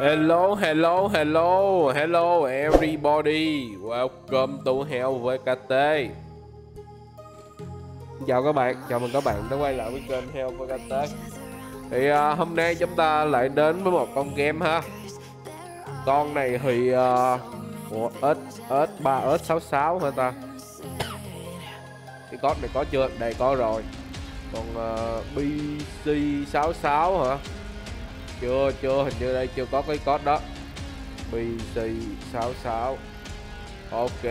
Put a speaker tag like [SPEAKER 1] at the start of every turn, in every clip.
[SPEAKER 1] Hello, hello, hello, hello everybody. Welcome to Hell VKT. Chào các bạn, chào mừng các bạn đã quay lại với kênh Hell VKT. Thì hôm nay chúng ta lại đến với một con game ha. Con này thì ủa, S3 S66 hả ta? Cái code này có chưa? Đây có rồi. Còn BC66 hả? Chưa, hình như đây chưa có cái code đó. BC66. Ok.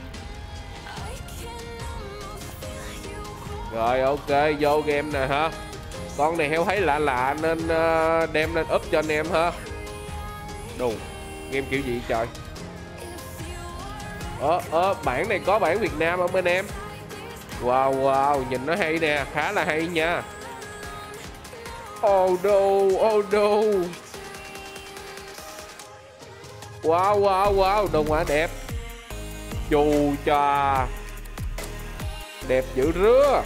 [SPEAKER 1] Rồi ok, vô game nè ha. Con này Heo thấy lạ lạ nên đem lên up cho anh em ha. Đù, game kiểu gì trời. Bản này có bản Việt Nam không anh em? Wow, nhìn nó hay nè, khá là hay nha. Oh no. Wow, đồ họa đẹp. Chù chà. Đẹp dữ rứa.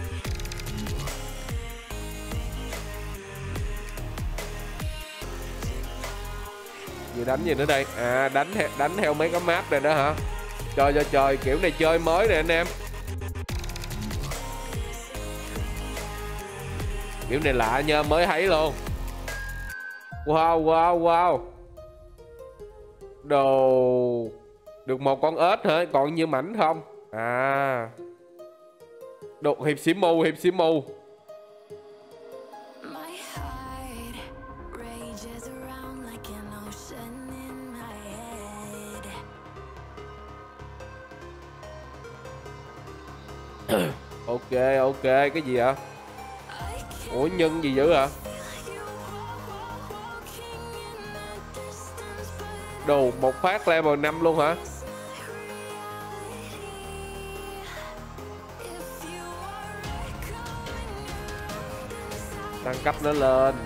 [SPEAKER 1] Vừa đánh gì nữa đây? À, đánh theo mấy cái map này đó hả? Trời, kiểu này chơi mới nè anh em. Kiểu này lạ nha, mới thấy luôn. Wow. Đồ. Được một con ếch hả? Còn như mảnh không? À. Đồ hiệp sĩ mù. Ok, cái gì hả? Ủa nhân gì dữ hả? Đồ một phát level 5 luôn hả? Tăng cấp nó lên.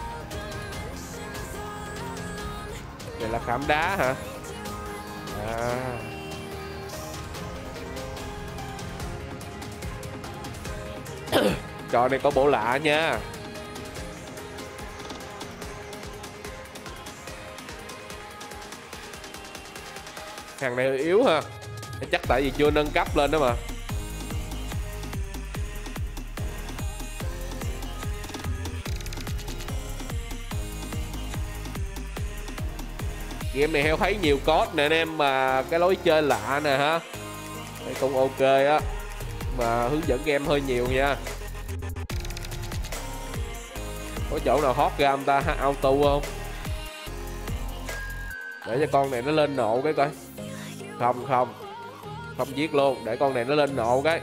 [SPEAKER 1] Này là khảm đá hả? À. Trò này có bộ lạ nha. Thằng này hơi yếu ha. Chắc tại vì chưa nâng cấp lên đó mà. Game này Heo thấy nhiều code nè anh em, mà cái lối chơi lạ nè ha. Đây cũng ok á. Mà hướng dẫn game hơi nhiều nha. Có chỗ nào hot ra ông ta auto không? Để cho con này nó lên nộ cái coi. Không giết luôn. Để con này nó lên nộ cái.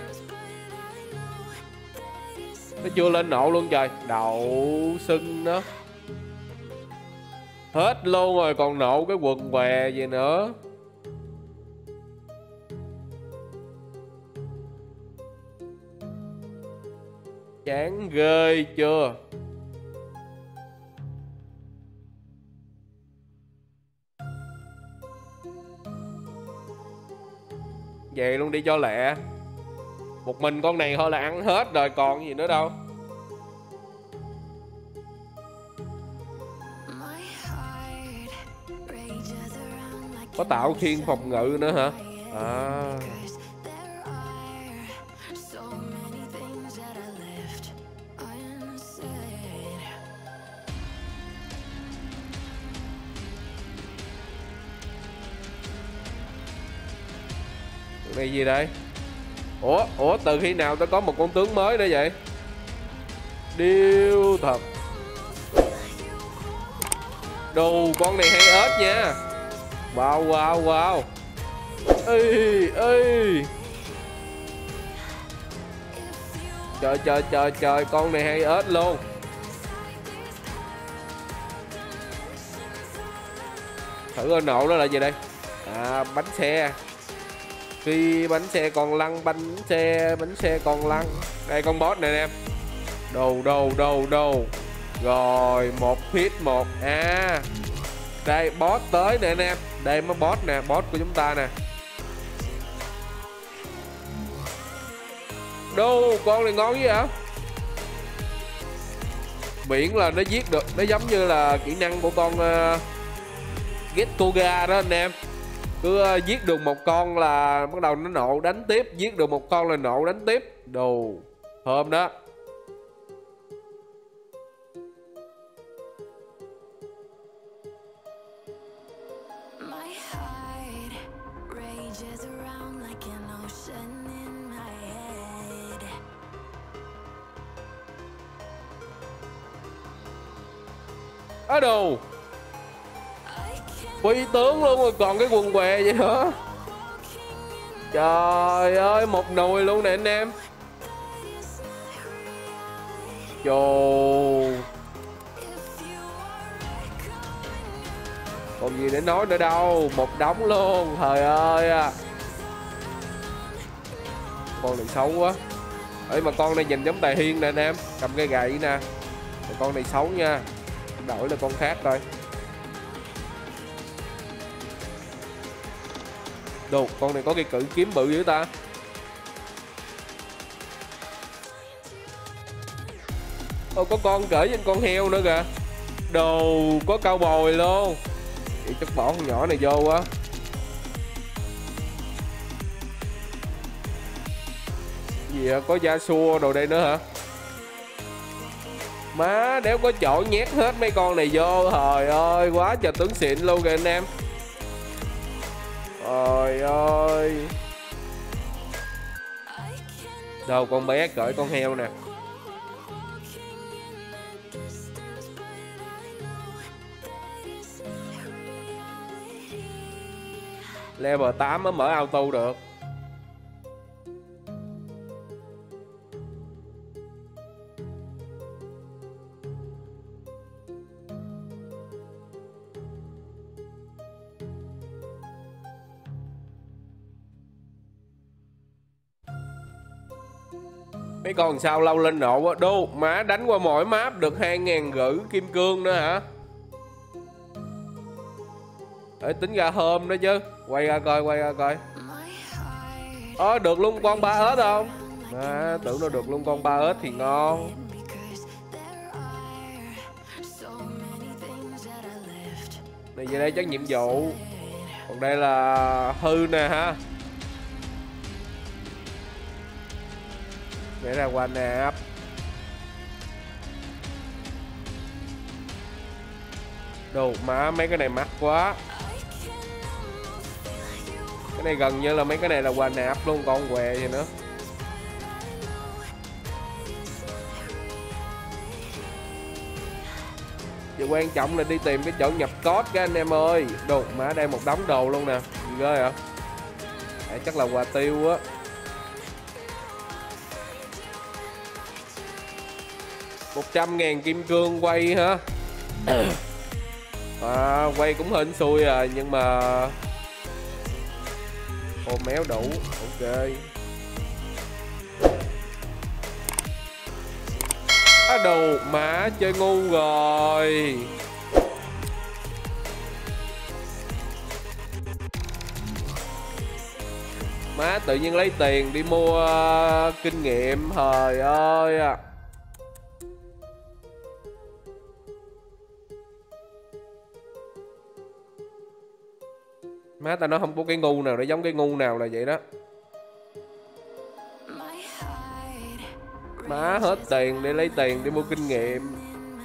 [SPEAKER 1] Nó chưa lên nộ luôn trời. Đậu sưng nó. Hết luôn rồi, còn nộ cái quần què gì nữa. Chán ghê chưa. Vậy luôn đi cho lẹ. Một mình con này thôi là ăn hết rồi, còn gì nữa đâu. Có tạo khiên phòng ngự nữa hả? À. Này gì đây? Ủa từ khi nào tôi có một con tướng mới nữa vậy? Điêu thật. Đồ con này hay ếch nha. Wow. Ê. Trời, con này hay ếch luôn. Thử coi nộ đó là gì đây? À, bánh xe. Khi bánh xe còn lăn, bánh xe còn lăn. Đây con boss này nè em. Đồ. Rồi, một hit một. À. Đây boss tới nè anh em. Đây mới boss nè, boss của chúng ta nè. Đồ, con này ngon vậy hả? Miễn là nó giết được, nó giống như là kỹ năng của con Get Koga đó anh em. Cứ giết được một con là bắt đầu nó nộ đánh tiếp, giết được một con là nộ đánh tiếp. Đồ thơm đó. Á đồ phi tướng luôn rồi còn cái quần què vậy hả? Trời ơi, một nồi luôn nè anh em. Trời, còn gì để nói nữa đâu, một đống luôn. Trời ơi, con này xấu quá. Ấy mà con này nhìn giống Tài Hiên nè anh em, cầm cây gậy nè. Con này xấu nha, đổi là con khác coi. Đồ, con này có cây cự kiếm bự dữ ta. Ô, có con cỡ với con heo nữa kìa. Đồ, có cao bồi luôn. Vậy chắc bỏ con nhỏ này vô quá. Gì hả? Có da xua đồ đây nữa hả? Má, đéo có chỗ nhét hết mấy con này vô. Trời ơi, quá trời tướng xịn luôn kìa anh em. Trời ơi. Đâu, con bé cởi con heo nè. Level 8 mới mở auto được. Mấy con sao lâu lên nộ quá. Đô, má đánh qua mỗi map được 2000 gửi kim cương nữa hả? Để tính ra hôm đó chứ. Quay ra coi, quay ra coi. Được luôn con 3 ớt không? Tưởng nó được luôn con 3 ớt thì ngon. Này về đây chắc nhiệm vụ. Còn đây là hư nè ha. Để ra qua nạp. Đồ má, mấy cái này mắc quá. Cái này gần như là mấy cái này là quà nạp luôn, con què gì nữa. Điều quan trọng là đi tìm cái chỗ nhập code các anh em ơi. Đồ má, đây một đống đồ luôn nè. Gì ghê hả? Chắc là quà tiêu á. $100.000 kim cương quay hả? Quay cũng hên xui à, nhưng mà ô méo đủ. Ok. Đồ má, chơi ngu rồi. Má tự nhiên lấy tiền đi mua kinh nghiệm. Trời ơi. Má tao nói không có cái ngu nào để giống cái ngu nào là vậy đó. Má hết tiền để lấy tiền đi mua kinh nghiệm.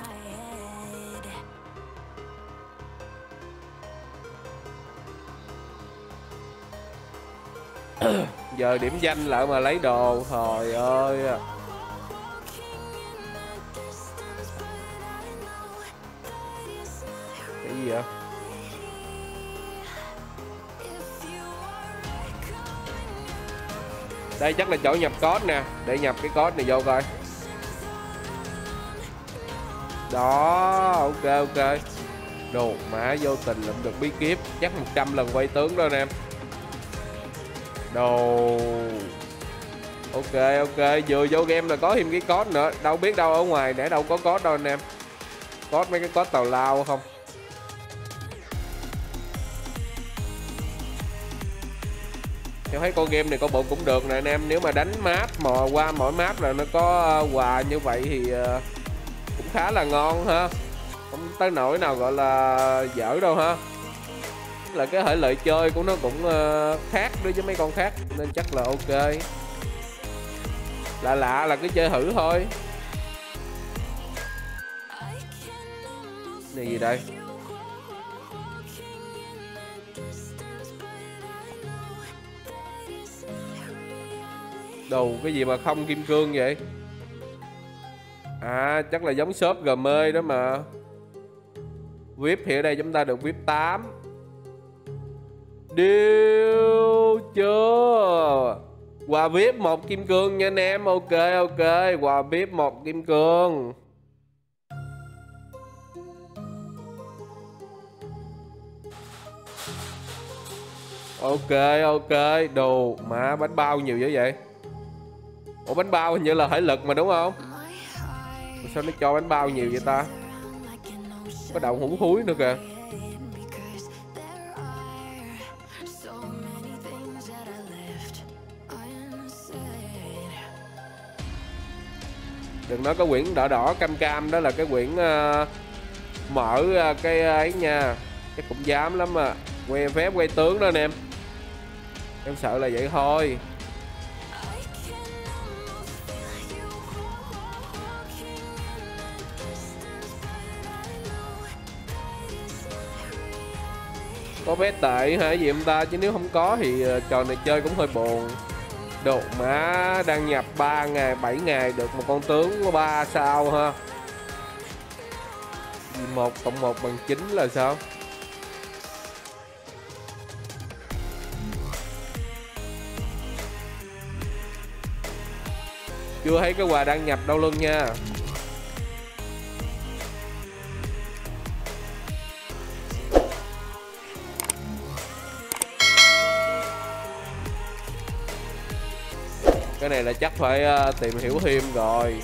[SPEAKER 1] Giờ điểm danh lại mà lấy đồ. Trời ơi. Cái gì vậy? Đây chắc là chỗ nhập code nè. Để nhập cái code này vô coi. Đó, ok. Đồ má, vô tình lụm được bí kíp. Chắc 100 lần quay tướng đó anh em. Đồ. Ok, vừa vô game là có thêm cái code nữa. Đâu biết đâu, ở ngoài để đâu có code đâu anh em. Code mấy cái code tào lao không. Em thấy con game này có bộ cũng được nè anh em. Nếu mà đánh map mà qua mỗi map là nó có quà như vậy thì cũng khá là ngon ha. Không tới nỗi nào gọi là dở đâu ha. là cái thể loại chơi của nó cũng khác đối với mấy con khác, nên chắc là ok. Lạ lạ là cứ chơi thử thôi. Này gì đây? Đồ cái gì mà không kim cương vậy? À chắc là giống shop GM đó mà. VIP thì ở đây chúng ta được VIP 8. Điêu chưa? Quà VIP 1 kim cương nha anh em. Ok ok, quà VIP 1 kim cương. Ok ok, đồ má bánh bao nhiều dữ vậy. Ủa bánh bao hình như là thể lực mà đúng không? Sao nó cho bánh bao nhiều vậy ta? Có đậu hũ thúi nữa kìa. Đừng nói cái quyển đỏ đỏ cam cam đó là cái quyển mở cái ấy nha. Chắc cũng dám lắm à. Quay phép quay tướng đó anh em. Em sợ là vậy thôi. Có vé tệ hay gì em ta, chứ nếu không có thì trò này chơi cũng hơi buồn. Đồ má đăng nhập 3 ngày 7 ngày được một con tướng có 3 sao ha. 1 cộng 1 bằng 9 là sao? Chưa thấy cái quà đăng nhập đâu luôn nha. Cái này là chắc phải tìm hiểu thêm rồi.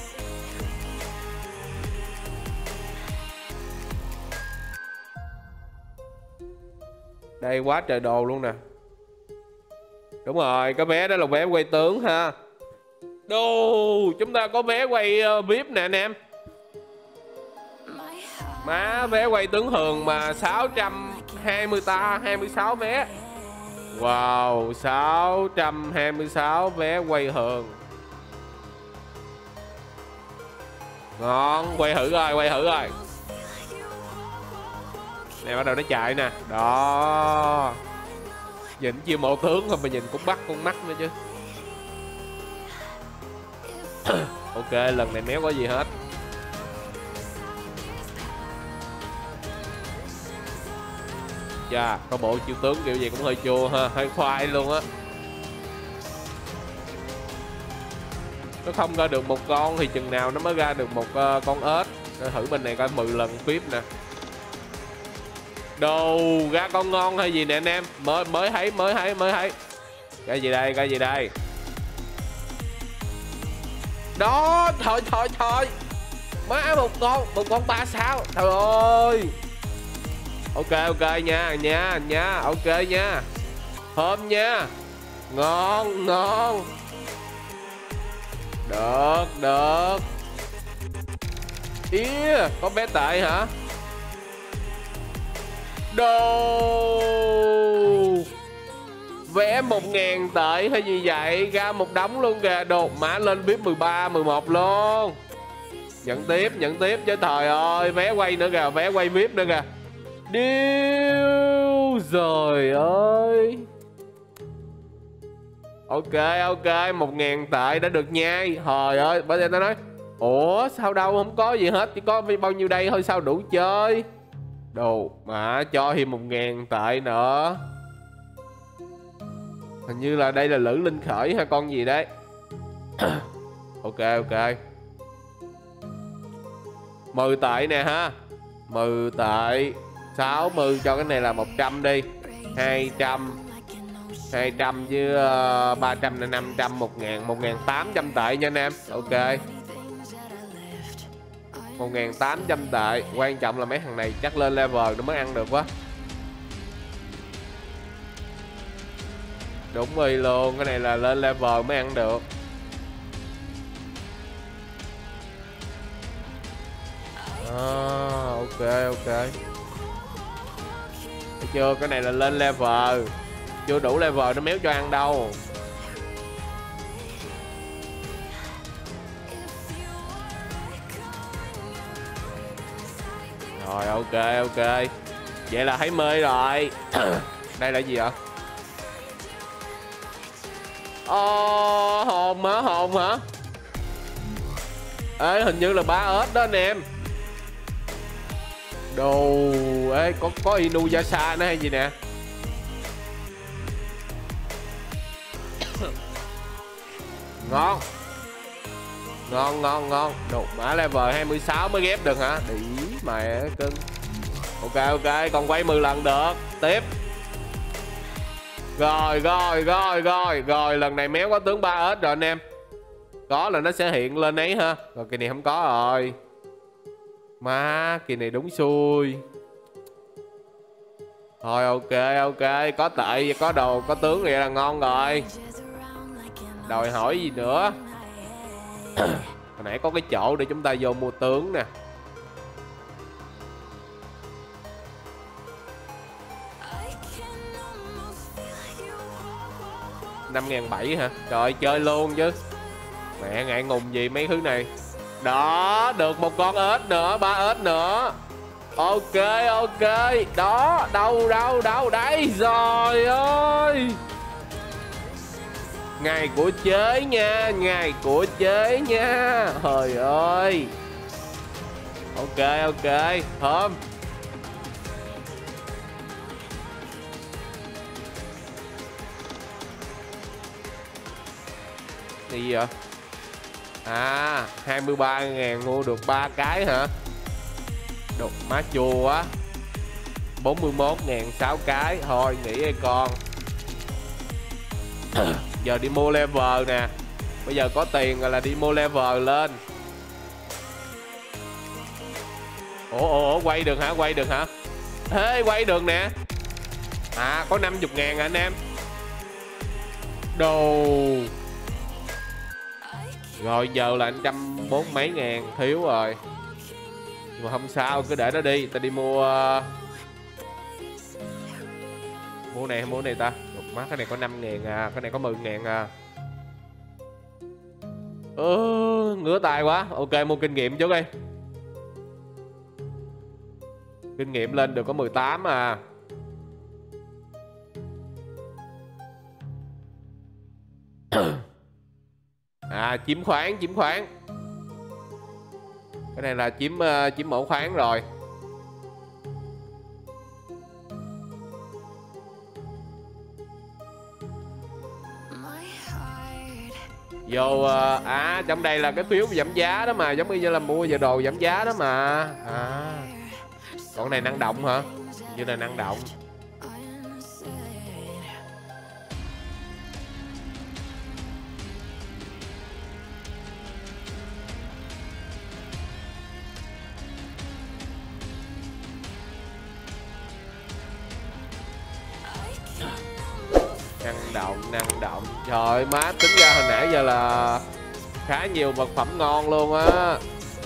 [SPEAKER 1] Đây quá trời đồ luôn nè. Đúng rồi, cái vé đó là vé quay tướng ha. Đồ, chúng ta có vé quay VIP nè anh em. Má vé quay tướng thường mà 626 vé. Wow, 626 vé quay thường. Ngon, quay thử rồi, quay thử rồi. Nè bắt đầu nó chạy nè. Đó. Nhìn chiêu mộ tướng thôi mà nhìn cũng bắt con mắt nữa chứ. Ok, lần này méo có gì hết. Chà, có bộ chiêu tướng kiểu gì cũng hơi chua ha, hơi khoai luôn á. Nó không ra được một con thì chừng nào nó mới ra được một con ếch. Để thử bên này coi 10 lần phím nè. Đồ ra con ngon hay gì nè anh em. Mới thấy. Cái gì đây, cái gì đây? Đó, thôi. Má một con 3 sao. Trời ơi. Ok nha, ok nha. Thơm nha. Ngon. Được. Có bé tệ hả? Đồ. Vé 1.000 tệ hay gì vậy? Ra một đống luôn kìa. Đồ mã lên VIP 13, 11 luôn. Nhận tiếp chứ trời ơi. Vé quay nữa kìa, vé quay VIP nữa kìa. Điêu. Trời ơi. Ok 1.000 tệ đã được nhai. Trời ơi, bởi vì tao nói ủa sao đâu không có gì hết, chỉ có bao nhiêu đây thôi sao đủ chơi. Đồ mà cho thêm 1.000 tệ nữa. Hình như là đây là Lữ Linh Khởi hay con gì đấy. Ok 10 tệ nè ha. 10 tệ 60 cho cái này là 100 đi. 200 với 300 là 500, 1.000, 1.800 tệ nha anh em. Ok 1.800 tệ. Quan trọng là mấy thằng này chắc lên level nó mới ăn được quá. Đúng y luôn, cái này là lên level mới ăn được. Ok chưa? Cái này là lên level. Chưa đủ level nó méo cho ăn đâu. Rồi ok ok. Vậy là thấy mê rồi. Đây là gì vậy? Hồn hả? Hồn hả? Ê hình như là 3 ớt đó anh em. Đồ. Ê có Inuyasha nữa hay gì nè. Ngon. Ngon ngon ngon. Đồ mã level 26 mới ghép được hả? Đĩ mẹ cưng. Ok ok, còn quay 10 lần được. Tiếp. Rồi rồi rồi rồi. Rồi lần này méo có tướng 3 ớt rồi anh em. Có là nó sẽ hiện lên ấy ha. Rồi kỳ này không có rồi. Má kỳ này đúng xui. Thôi ok ok. Có tệ có đồ có tướng vậy là ngon rồi. Đòi hỏi gì nữa. Hồi nãy có cái chỗ để chúng ta vô mua tướng nè. 5.700 hả? Trời ơi, chơi luôn chứ. Mẹ ngại ngùng gì mấy thứ này. Đó, được một con ếch nữa, 3 ếch nữa. Ok ok. Đó, đâu đâu đâu đây rồi ơi. Ngày của chế nha, ngày của chế nha. Trời ơi. Ok ok, thơm. Gì vậy? À 23.000 mua được 3 cái hả? Đồ má chua quá. 41.000 6 cái. Thôi nghỉ đi con. Giờ đi mua level nè. Bây giờ có tiền rồi là đi mua level lên. Ủa quay được hả? Quay được hả? Ê quay được nè. À có 50.000 anh em. Đồ. Rồi giờ là 140 mấy ngàn. Thiếu rồi. Nhưng mà không sao, cứ để nó đi. Ta đi mua mua này hay mua này ta? Má cái này có 5.000 à. Cái này có 10.000 à. Ngứa tay quá. Ok mua kinh nghiệm trước đi. Kinh nghiệm lên được có 18 à. À chiếm khoáng, chiếm khoáng. Cái này là chiếm mẫu khoáng rồi. Vô trong đây là cái phiếu giảm giá đó mà, giống như là mua giờ đồ giảm giá đó mà. À con này năng động hả? Như là năng động. Năng động. Trời ơi, má tính ra hồi nãy giờ là khá nhiều vật phẩm ngon luôn á.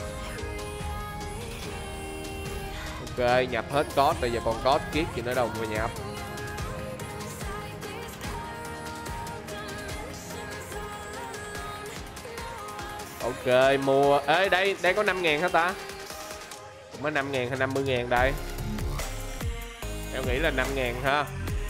[SPEAKER 1] Ok nhập hết code. Bây giờ còn code kiết gì nữa đâu mà nhập. Ok mua. Ê đây có 5.000 hả ta? Mới 5.000 hay 50.000 đây? Em nghĩ là 5.000 ha.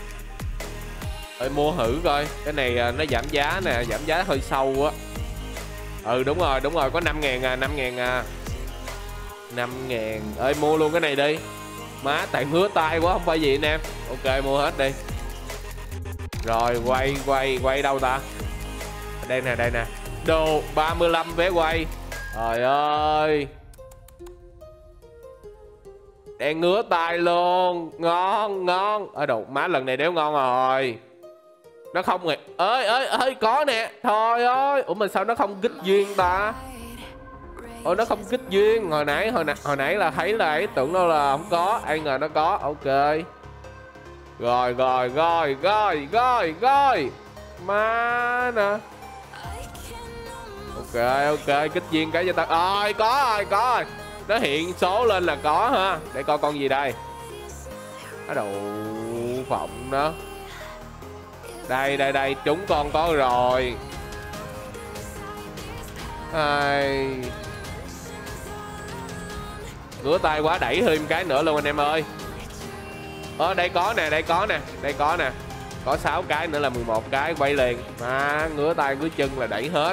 [SPEAKER 1] Ơi mua thử coi. Cái này nó giảm giá nè. Giảm giá hơi sâu á. Ừ đúng rồi có 5.000 à. 5.000 à. 5.000. Ơi mua luôn cái này đi. Má tại ngứa tay quá không phải gì anh em. Ok mua hết đi. Rồi quay đâu ta? Đây nè. Đồ 35 vé quay. Trời ơi. Đang ngứa tay luôn. Ngon. Ở đâu má lần này đéo ngon rồi. Nó không rồi. Ơi có nè. Thôi ơi. Ủa mà sao nó không kích duyên ta? Ủa nó không kích duyên. Hồi nãy là thấy là ấy, tưởng đâu là không có. Ai ngờ nó có. Ok. Rồi. Má nè. Ok kích duyên cái cho ta. Rồi có rồi. Nó hiện số lên là có ha. Để coi con gì đây. Ở đâu. phộng đó. Đây đây đây, chúng con có rồi. Ai... ngửa tay quá, đẩy thêm cái nữa luôn anh em ơi. Đây có nè, đây có nè, đây có nè. Có 6 cái nữa là 11 cái, quay liền. Mà ngửa tay ngửa chân là đẩy hết.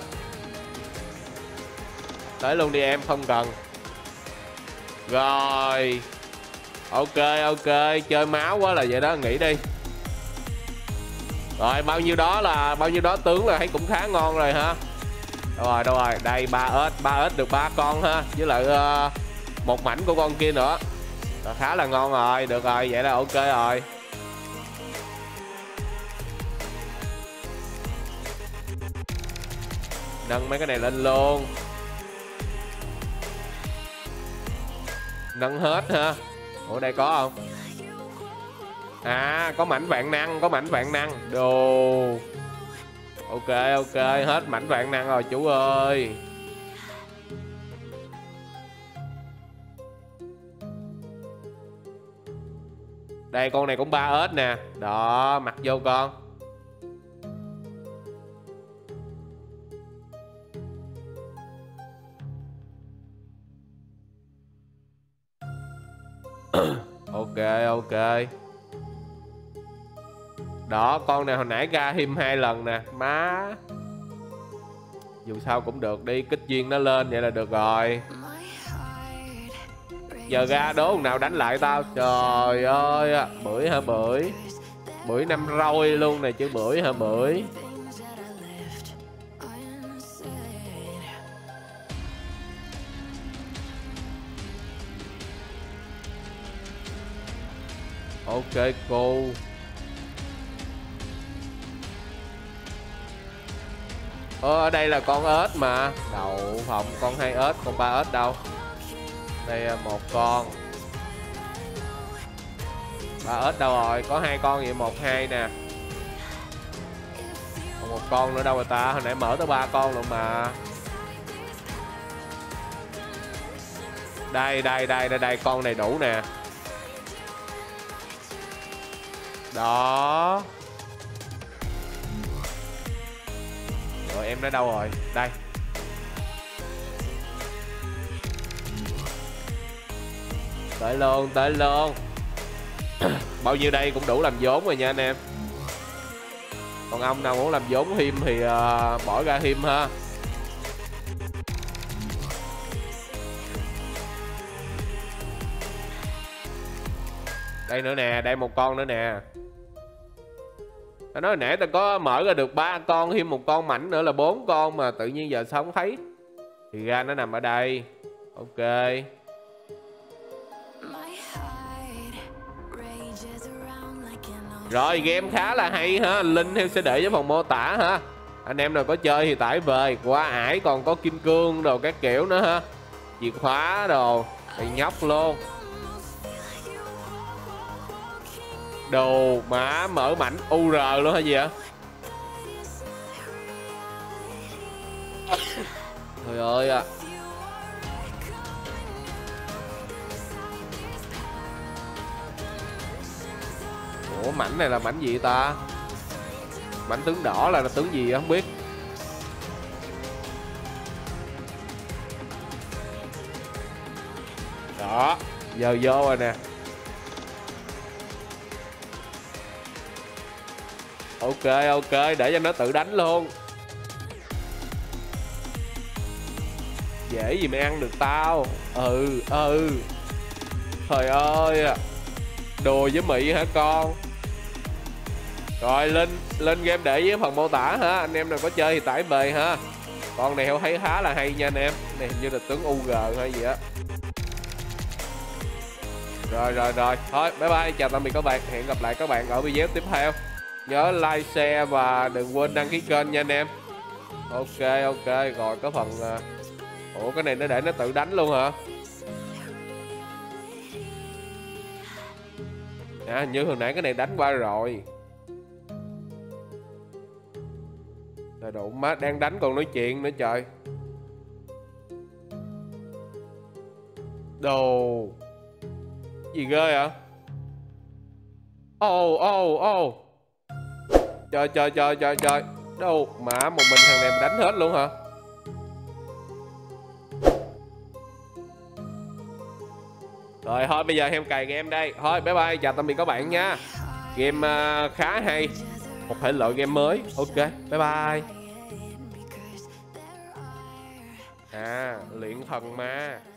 [SPEAKER 1] Tới luôn đi em, không cần. Rồi. Ok ok, chơi máu quá là vậy đó, nghỉ đi. Rồi bao nhiêu đó tướng là thấy cũng khá ngon rồi ha. Đâu rồi, đây 3 ếch được 3 con ha, với lại một mảnh của con kia nữa. Rồi, khá là ngon rồi, được rồi, vậy là ok rồi. Nâng mấy cái này lên luôn. Nâng hết ha. Ủa đây có không? À có mảnh vạn năng, có mảnh vạn năng. Đồ. Ok ok, hết mảnh vạn năng rồi chú ơi. Đây con này cũng 3 ếch nè. Đó, mặc vô con. Ok ok. Đó, con này hồi nãy ra thêm 2 lần nè. Má. Dù sao cũng được đi, kích duyên nó lên vậy là được rồi. Giờ ra đố thằng nào đánh lại tao. Trời ơi, bưởi hả bưởi? Bưởi 5 roi luôn này chứ bưởi hả bưởi? Ok cô. Ở đây là con ếch mà. Đậu phộng, con 2 ếch, con 3 ếch đâu? Đây một con. 3 ếch đâu rồi? Có 2 con vậy, 1 2 nè. Còn một con nữa đâu rồi ta? Hồi nãy mở tới 3 con luôn mà. Đây, con này đủ nè. Đó. Rồi em nó đâu rồi? Đây. Tới luôn. Bao nhiêu đây cũng đủ làm vốn rồi nha anh em. Còn ông nào muốn làm vốn thêm thì bỏ ra thêm ha. Đây nữa nè, đây một con nữa nè. Tao nói hồi nãy tao có mở ra được 3 con, thêm một con mảnh nữa là 4 con mà tự nhiên giờ sao không thấy. Thì ra nó nằm ở đây. Ok. Rồi game khá là hay ha. Link sẽ để trong phần mô tả ha. Anh em nào có chơi thì tải về. Qua ải còn có kim cương đồ các kiểu nữa ha. Chìa khóa đồ. Thì nhóc luôn. Đồ má mở mảnh UR luôn hay gì vậy? Trời ơi à. Ủa mảnh này là mảnh gì ta? Mảnh tướng đỏ là tướng gì không biết. Đó. Giờ vô rồi nè. Ok ok, để cho nó tự đánh luôn. Dễ gì mày ăn được tao. Trời ơi. Đùa với Mỹ hả con? Rồi lên game để với phần mô tả ha. Anh em nào có chơi thì tải về ha. Con này thấy khá là hay nha anh em. Này hình như là tướng UG hay gì á. Rồi thôi bye bye, chào tạm biệt các bạn. Hẹn gặp lại các bạn ở video tiếp theo. Nhớ like, share và đừng quên đăng ký kênh nha anh em. Ok rồi có phần ủa cái này nó để nó tự đánh luôn hả? À như hồi nãy cái này đánh qua rồi. Trời độ má, đang đánh còn nói chuyện nữa trời. Đồ gì ghê hả? Ồ ồ ồ. Trời trời trời trời trời. Đâu mà một mình thằng này mà đánh hết luôn hả? Rồi thôi bây giờ Heo cày game đây. Thôi bye bye, chào tạm biệt các bạn nha. Game khá hay, một thể loại game mới. Ok bye bye. Luyện thần ma.